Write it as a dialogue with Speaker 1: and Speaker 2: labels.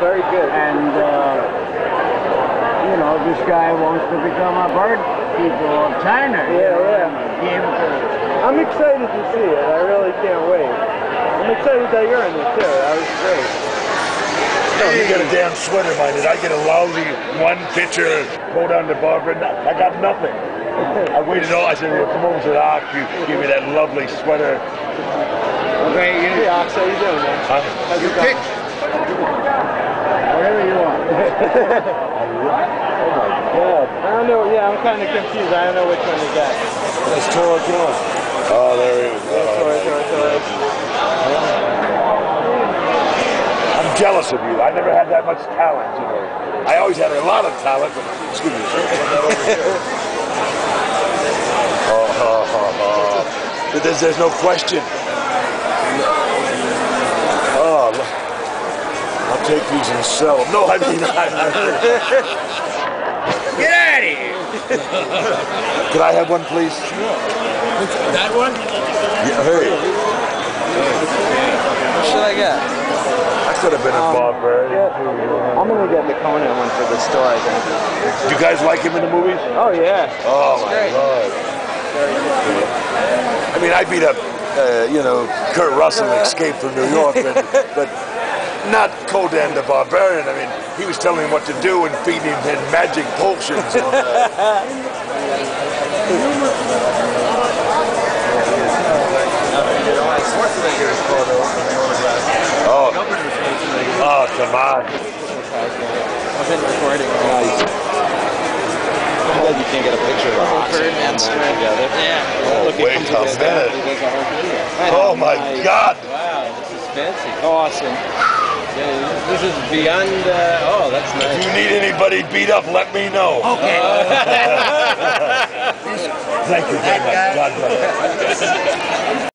Speaker 1: Very good.
Speaker 2: And, you know, this guy wants to become a bird keeper of China.
Speaker 1: Yeah. I'm excited to see it. I really can't wait. I'm excited that you're in it too. That was great.
Speaker 3: No, you get a damn sweater, minded. I get a lousy one picture, go down to Barbara. I got nothing. I waited all. I said, well, come over to the Ox. You give me that lovely sweater.
Speaker 2: Okay,
Speaker 1: Hey, Ox, how you doing, man? How's it going?
Speaker 2: Whatever you want.
Speaker 1: Oh my God. I don't know. Yeah, I'm kind of confused. I don't know which one to get.
Speaker 3: That's Tora. Oh, there he is.
Speaker 1: Tora.
Speaker 3: I'm jealous of you. I never had that much talent, you know. I always had a lot of talent, but excuse me, sir. There's no question. Oh, I'll take these and sell them. No, I mean,
Speaker 2: Get out of here!
Speaker 3: Could I have one, please?
Speaker 2: That one?
Speaker 3: Yeah, hey.
Speaker 1: What should I get?
Speaker 3: I could have been a Barbara.
Speaker 1: I'm gonna get the Conan one for the store, I think.
Speaker 3: Do you guys like him in the movies?
Speaker 1: Oh yeah.
Speaker 3: Oh my God. I mean, I beat up, you know, Kurt Russell in Escape from New York, but not Conan the Barbarian. I mean, he was telling him what to do and feeding him magic potions. Oh, come on.
Speaker 1: I've been recording. Nice. I'm glad you can't get a picture of the Ox and man together. Yeah.
Speaker 3: Oh, wait a minute. Oh my God.
Speaker 1: Wow, this is fancy. Awesome. Yeah, this is beyond, oh, that's nice.
Speaker 3: If you need anybody beat up, let me know.
Speaker 2: Okay.
Speaker 3: Thank you very much. God bless.